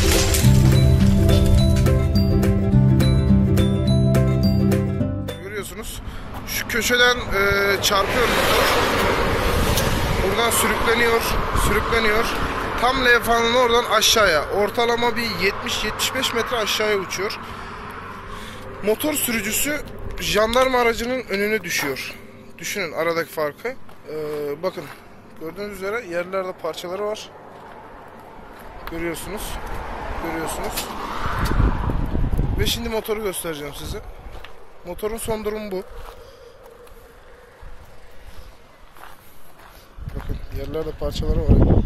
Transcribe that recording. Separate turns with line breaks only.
Görüyorsunuz. Şu köşeden çarpıyor motor. Buradan sürükleniyor. Tam levhanın oradan aşağıya. Ortalama bir 70-75 metre aşağıya uçuyor. Motor sürücüsü jandarma aracının önüne düşüyor. Düşünün aradaki farkı. Bakın gördüğünüz üzere yerlerde parçaları var. Görüyorsunuz. Ve şimdi motoru göstereceğim size. Motorun son durumu bu. Bakın yerlerde parçaları var.